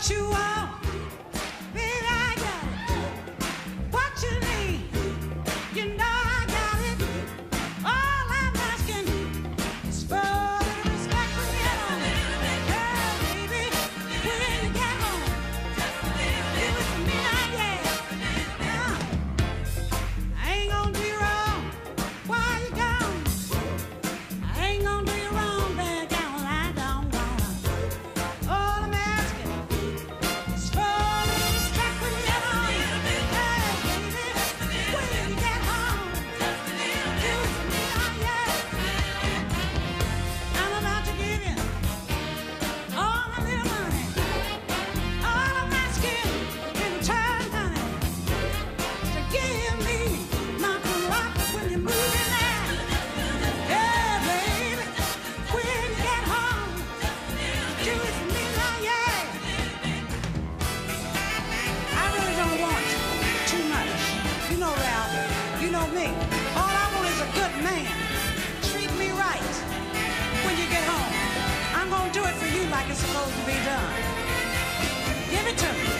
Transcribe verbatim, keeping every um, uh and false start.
What you want, baby, I got it. What you need, you know I got it. All I'm asking is for a little respect when you get home. Yeah, baby, when you get home, give it to me now, yeah. Yeah. I ain't gonna do you wrong while you gone. I ain't gonna do you wrong, baby, down when I don't wanna. All I'm asking is for a little respect when you get home. Yeah, baby, when you get home, give it to me now, yeah. I'm about to give you all my little money. All I'm asking in return, honey, is to give me my rock when you move in there. Yeah, baby, when you get home, do it for me now, yeah. I really don't want too much. You know, Ralph, you know me. All I want is a good man. Treat me right when you get home. I'm gonna do it for you like it's supposed to be done. Give it to me.